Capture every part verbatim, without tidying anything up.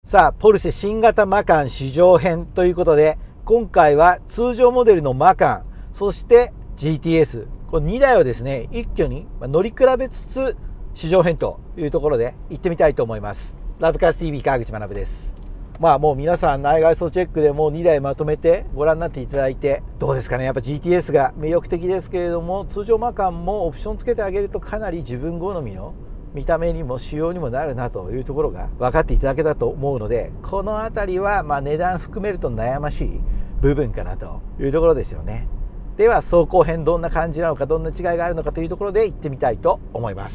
さあ、ポルシェ新型マカン試乗編ということで、今回は通常モデルのマカン、そして ジーティーエス、このにだいをですね、一挙に乗り比べつつ試乗編というところで行ってみたいと思います。ラブカース ティーブイ 川口学です。まあもう皆さん内外装チェックでもうにだいまとめてご覧になっていただいて、どうですかね。やっぱ ジーティーエス が魅力的ですけれども、通常マカンもオプションつけてあげるとかなり自分好みの見た目にも仕様にもなるなというところが分かっていただけたと思うので、この辺りはまあ値段含めると悩ましい部分かなというところですよね。では走行編どんな感じなのか、どんな違いがあるのかというところで行ってみたいと思います。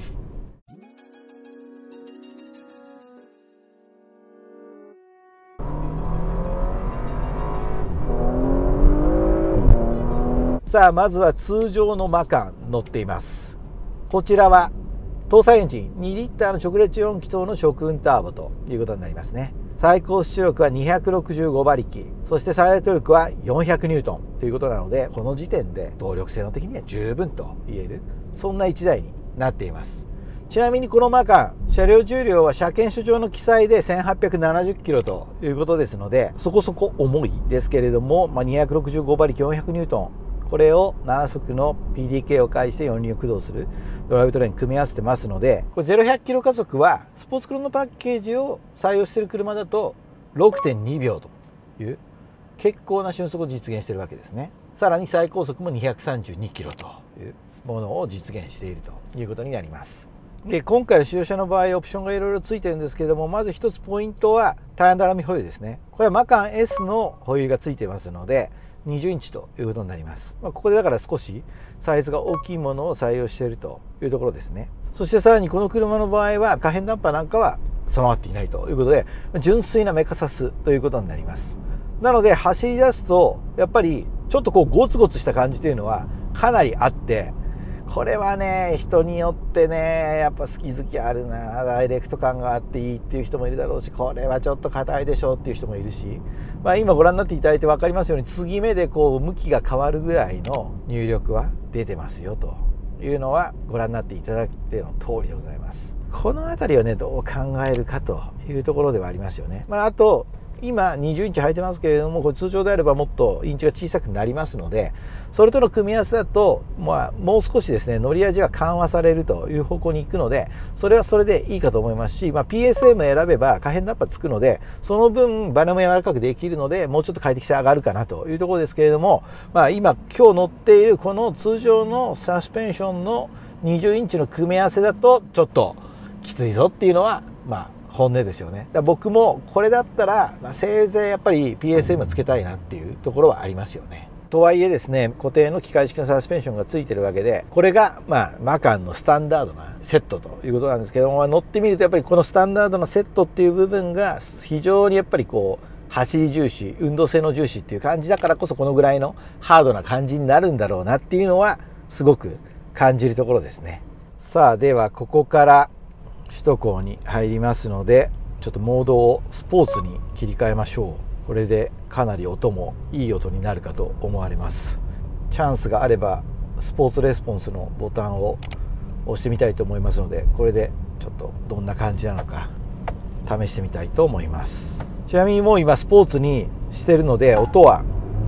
さあ、まずは通常のマカン乗っています。こちらは搭載エンジンにリッターの直列よん気筒の直運ターボということになりますね。最高出力はにひゃくろくじゅうごばりき、そして最大トルクはよんひゃくニュートンということなので、この時点で動力性能的には十分と言える、そんないちだいになっています。ちなみにこのマカン、車両重量は車検書上の記載でせんはっぴゃくななじゅっキロということですので、そこそこ重いですけれども、まあ、にひゃくろくじゅうごばりきよんひゃくニュートン、これをななそくの ピーディーケー を介してよん輪駆動するドライブトレイン組み合わせてますので、これゼロひゃくキロ加速はスポーツクロノパッケージを採用している車だと ろくてんにびょうという結構な瞬速を実現しているわけですね。さらに最高速もにひゃくさんじゅうにキロというものを実現しているということになります。で、今回の使用者の場合オプションがいろいろついてるんですけれども、まず一つポイントはタイヤのアラミホイールですね。これはマカン エス のホイールがついてますのでにじゅうインチということになります。まあ、ここでだから少しサイズが大きいものを採用しているというところですね。そしてさらにこの車の場合は可変ダンパーなんかは備わっていないということで、純粋なメカサスということになります。なので走り出すとやっぱりちょっとこうゴツゴツした感じというのはかなりあって、これはね、人によってね、やっぱ好き好きあるな、ダイレクト感があっていいっていう人もいるだろうし、これはちょっと硬いでしょうっていう人もいるし、まあ、今ご覧になっていただいて分かりますように、継ぎ目でこう向きが変わるぐらいの入力は出てますよというのはご覧になっていただいての通りでございます。この辺りをね、どう考えるかというところではありますよね。まあ、あと今にじゅうインチ履いてますけれども、これ通常であればもっとインチが小さくなりますので、それとの組み合わせだと、まあ、もう少しですね乗り味は緩和されるという方向に行くので、それはそれでいいかと思いますし、まあ、ピーエスエム 選べば可変ダンパーつくので、その分バネも柔らかくできるので、もうちょっと快適さ上がるかなというところですけれども、まあ、今今日乗っているこの通常のサスペンションのにじゅうインチの組み合わせだとちょっときついぞっていうのはまあ本音ですよね。だから僕もこれだったら、まあ、せいぜいやっぱり ピーエスエム つけたいなっていうところはありますよね。とはいえですね、固定の機械式のサスペンションがついてるわけで、これがまあマカンのスタンダードなセットということなんですけども、まあ、乗ってみるとやっぱりこのスタンダードなセットっていう部分が非常にやっぱりこう走り重視、運動性能重視っていう感じだからこそ、このぐらいのハードな感じになるんだろうなっていうのはすごく感じるところですね。さあ、ではここから首都高に入りますので、ちょっとモードをスポーツに切り替えましょう。これでかなり音もいい音になるかと思われます。チャンスがあればスポーツレスポンスのボタンを押してみたいと思いますので、これでちょっとどんな感じなのか試してみたいと思います。ちなみにもう今スポーツにしてるので、音は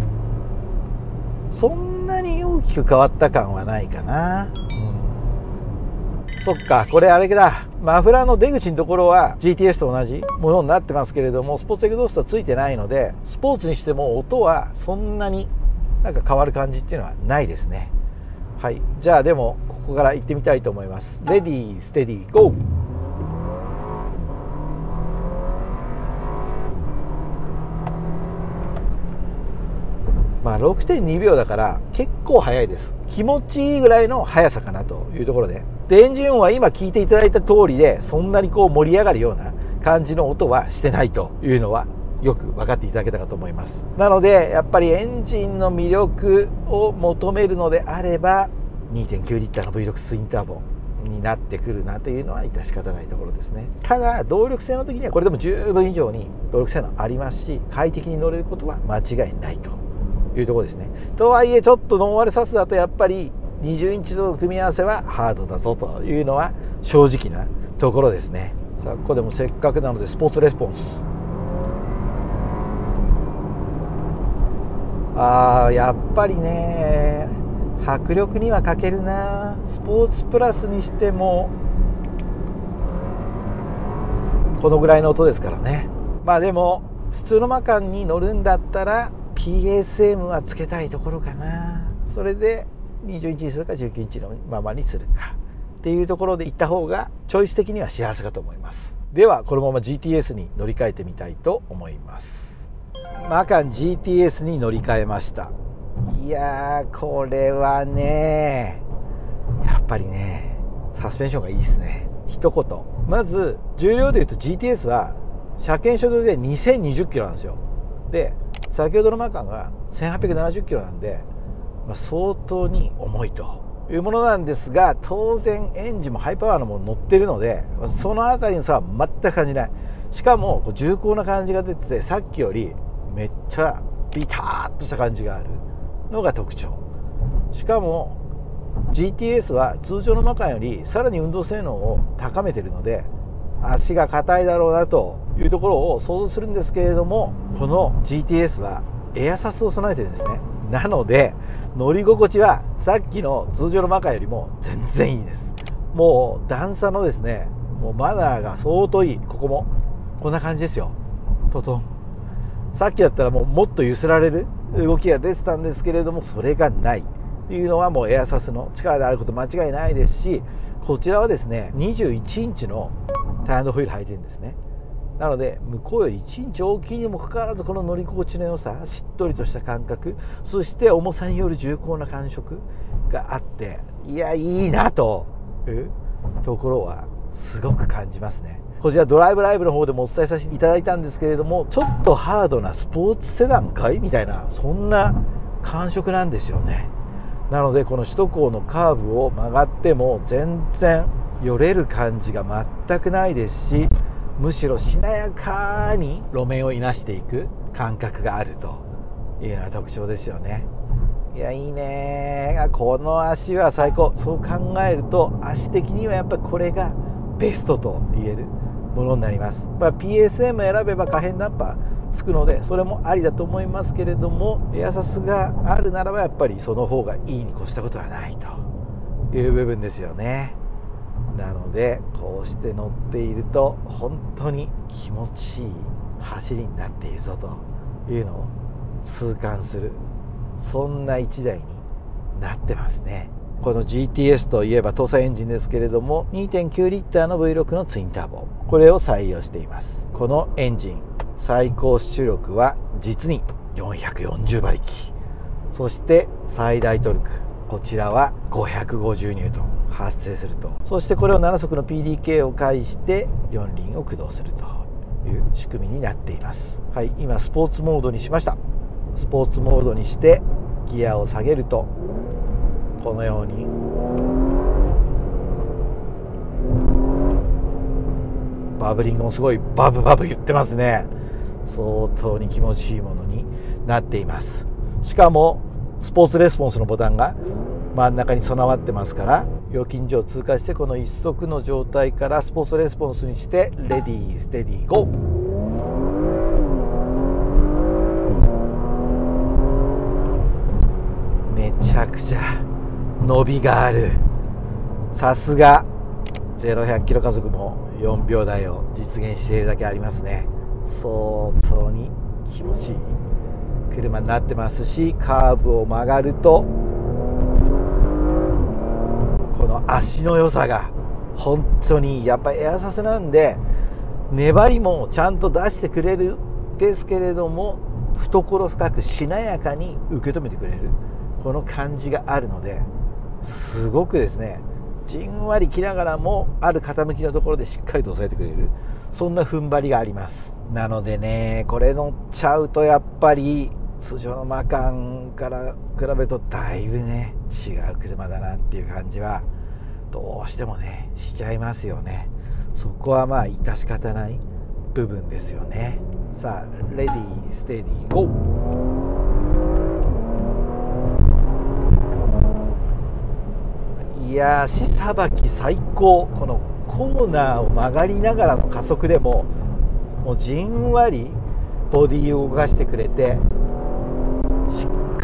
そんなに大きく変わった感はないかな。そっか、これあれだ、マフラーの出口のところは ジーティーエス と同じものになってますけれども、スポーツエグゾーストはついてないので、スポーツにしても音はそんなになんか変わる感じっていうのはないですね。はい、じゃあでもここから行ってみたいと思います。レディーステディーゴー。まあ ろくてんにびょうだから結構速いです。気持ちいいぐらいの速さかなというところで、でエンジン音は今聞いていただいた通りで、そんなにこう盛り上がるような感じの音はしてないというのはよく分かっていただけたかと思います。なのでやっぱりエンジンの魅力を求めるのであれば にてんきゅうリッターの ブイろく ツインターボになってくるなというのは致し方ないところですね。ただ動力性の時にはこれでも十分以上に動力性能ありますし、快適に乗れることは間違いないというところですね。とはいえちょっとノンアルサスだとやっぱりにじゅうインチとの組み合わせはハードだぞというのは正直なところですね。さあここでもせっかくなのでスポーツレスポンスあーやっぱりね迫力には欠けるな。スポーツプラスにしてもこのぐらいの音ですからね。まあでも普通のマカンに乗るんだったら ピーエスエム はつけたいところかな。それでにじゅうインチにするかじゅうきゅうインチのままにするかっていうところで行った方がチョイス的には幸せかと思います。ではこのまま ジーティーエス に乗り換えてみたいと思います。マカン ジーティーエス に乗り換えました。いやーこれはねやっぱりねサスペンションがいいですね。一言まず重量でいうと ジーティーエス は車検所得でにせんにじゅっキロなんですよ。で先ほどのマカンがせんはっぴゃくななじゅっキロなんで、まあ、相当に重いというものなんですが、当然エンジンもハイパワーのもの乗ってるのでその辺りの差は全く感じない。しかも重厚な感じが出てて、さっきよりめっちゃビターッとした感じがあるのが特徴。しかも ジーティーエス は通常のマカンよりさらに運動性能を高めているので足が硬いだろうなというところを想像するんですけれども、この ジーティーエス はエアサスを備えてるんですね。なので乗り心地はさっきの通常のマカンよりも全然いいです。もう段差のですねもうマナーが相当いい。ここもこんな感じですよ。トトン。さっきだったらもうもっと揺すられる動きが出てたんですけれども、それがないっていうのはもうエアサスの力であること間違いないですし、こちらはですねにじゅういちインチのタイヤホイール履いてるんですね。なので向こうよりいちインチ大きいにもかかわらずこの乗り心地の良さ、しっとりとした感覚、そして重さによる重厚な感触があって、いやいいなというところはすごく感じますね。こちらドライブライブの方でもお伝えさせていただいたんですけれども、ちょっとハードなスポーツセダンかいみたいなそんな感触なんですよね。なのでこの首都高のカーブを曲がっても全然よれる感じが全くないですし、むしろしなやかに路面をいなしていく感覚があるというような特徴ですよね。いやいいね。この足は最高。そう考えると足的にはやっぱりこれがベストと言えるものになります。まあ、ピーエスエム 選べば可変ダンパーつくのでそれもありだと思いますけれども、エアサスがあるならばやっぱりその方がいいに越したことはないという部分ですよね。なのでこうして乗っていると本当に気持ちいい走りになっているぞというのを痛感する、そんないちだいになってますね。この ジーティーエス といえば搭載エンジンですけれども にてんきゅうリッターの ブイろく のツインターボ、これを採用しています。このエンジン最高出力は実によんひゃくよんじゅうばりき、そして最大トルクこちらはごひゃくごじゅうニュートン発生すると。そしてこれをななそくの ピーディーケー を介してよん輪を駆動するという仕組みになっています。はい、今スポーツモードにしました。スポーツモードにしてギアを下げるとこのようにバブリングもすごいバブバブ言ってますね。相当に気持ちいいものになっています。しかもスポーツレスポンスのボタンが真ん中に備わってますから、料金所を通過してこの一足の状態からスポーツレスポンスにしてレディーステディーゴー。めちゃくちゃ伸びがある。さすがゼロひゃくキロ加速もよんびょうだいを実現しているだけありますね。相当に気持ちいい車になってますし、カーブを曲がるとこの足の良さが本当にやっぱりエアサスなんで粘りもちゃんと出してくれるんですけれども、懐深くしなやかに受け止めてくれるこの感じがあるので、すごくですねじんわりきながらもある傾きのところでしっかりと抑えてくれる、そんな踏ん張りがあります。なのでねこれ乗っちゃうとやっぱり通常のマカンから比べるとだいぶね違う車だなっていう感じはどうしてもねしちゃいますよね。そこはまあ致し方ない部分ですよね。さあレディーステディーゴー。いや足さばき最高。このコーナーを曲がりながらの加速でももうじんわりボディを動かしてくれてしっ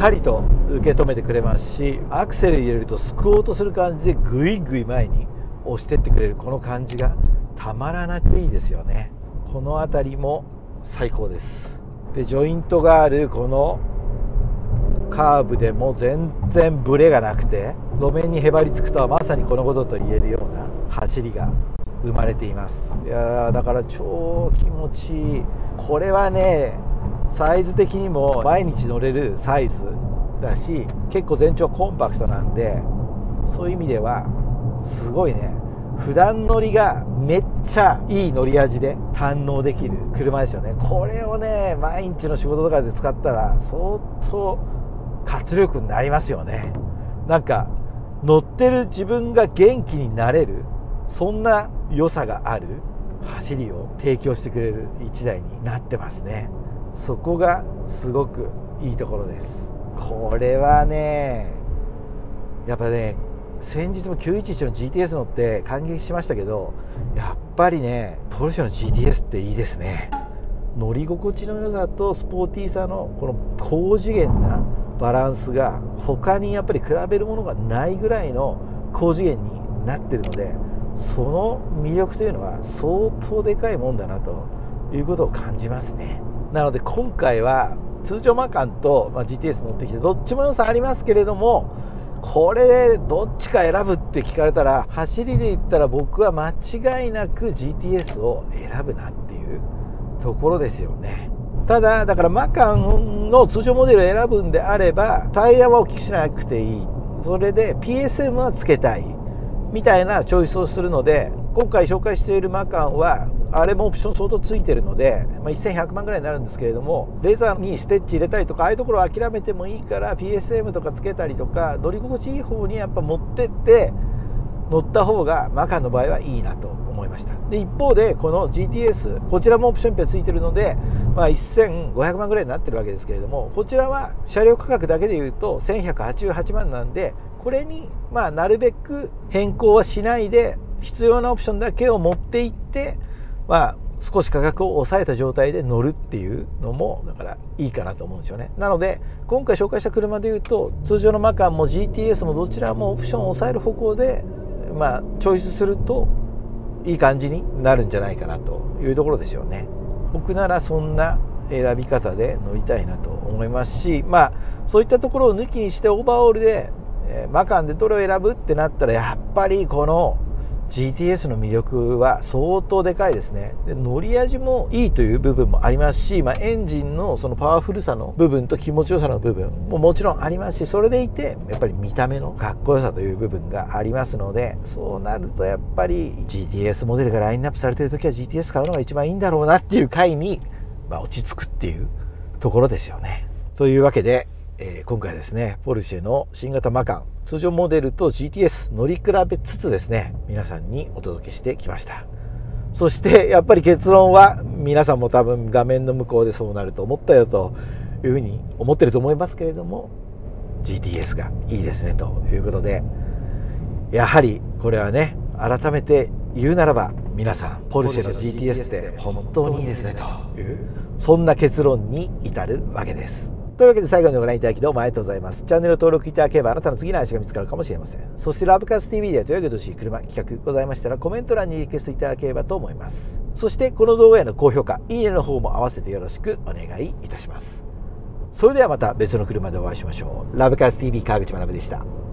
かりと受け止めてくれますし、アクセル入れるとすくおうとする感じでぐいぐい前に押してってくれるこの感じがたまらなくいいですよね。この辺りも最高です。でジョイントがあるこのカーブでも全然ブレがなくて、路面にへばりつくとはまさにこのことと言えるような走りが生まれています。いやーだから超気持ちいい。これはねサイズ的にも毎日乗れるサイズだし、結構全長コンパクトなんで、そういう意味ではすごいね、普段乗りがめっちゃいい乗り味で堪能できる車ですよね。これをね毎日の仕事とかで使ったら相当活力になりますよね。なんか乗ってる自分が元気になれる、そんな良さがある走りを提供してくれるいちだいになってますね。そこがすごくいいところです。これはねやっぱね、先日もきゅういちいちの ジーティーエス 乗って感激しましたけど、やっぱりねポルシェの ジーティーエス っていいですね。乗り心地の良さとスポーティーさのこの高次元なバランスが他にやっぱり比べるものがないぐらいの高次元になってるので、その魅力というのは相当でかいもんだなということを感じますね。なので今回は通常マカンと ジーティーエス 乗ってきてどっちも良さありますけれども、これどっちか選ぶって聞かれたら、走りで言ったら僕は間違いなく ジーティーエス を選ぶなっていうところですよね。ただだからマカンの通常モデルを選ぶんであればタイヤは大きくしなくていい、それで ピーエスエム はつけたいみたいなチョイスをするので、今回紹介しているマカンはあれもオプション相当ついてるので、まあ、せんひゃくまんぐらいになるんですけれども、レーザーにステッチ入れたりとかああいうところを諦めてもいいから ピーエスエム とかつけたりとか乗り心地いい方にやっぱ持ってって乗った方がマカンの場合はいいなと思いました。で一方でこの ジーティーエス こちらもオプションいっぱいついてるので、まあ、せんごひゃくまんぐらいになってるわけですけれども、こちらは車両価格だけでいうとせんひゃくはちじゅうはちまんなんで、これにまあなるべく変更はしないで必要なオプションだけを持っていって、まあ少し価格を抑えた状態で乗るっていうのもだからいいかなと思うんですよね。なので今回紹介した車でいうと通常のマカンも ジーティーエス もどちらもオプションを抑える方向でまあチョイスするといい感じになるんじゃないかなというところですよね。僕ならそんな選び方で乗りたいなと思いますし、まあそういったところを抜きにしてオーバーオールでマカンでどれを選ぶってなったらやっぱりこのジーティーエス の魅力は相当でかいですね。で乗り味もいいという部分もありますし、まあ、エンジンのそのパワフルさの部分と気持ちよさの部分ももちろんありますし、それでいてやっぱり見た目のかっこよさという部分がありますので、そうなるとやっぱり ジーティーエス モデルがラインナップされている時は ジーティーエス 買うのが一番いいんだろうなっていう回に、まあ、落ち着くっていうところですよね。というわけで、えー、今回はですねポルシェの新型マカン通常モデルと ジーティーエス 乗り比べつつですね皆さんにお届けしてきました。そしてやっぱり結論は皆さんも多分画面の向こうでそうなると思ったよというふうに思ってると思いますけれども、 ジーティーエス がいいですねということで、やはりこれはね改めて言うならば皆さんポルシェの ジーティーエス って本当にいいですねというそんな結論に至るわけです。というわけで最後までご覧いただきどうもありがとうございます。チャンネル登録いただければあなたの次の足が見つかるかもしれません。そしてラブカース ティーブイ ではというわけで欲しい車企画ございましたらコメント欄にリクエストいただければと思います。そしてこの動画への高評価、いいねの方も合わせてよろしくお願いいたします。それではまた別の車でお会いしましょう。ラブカース ティーブイ 川口学でした。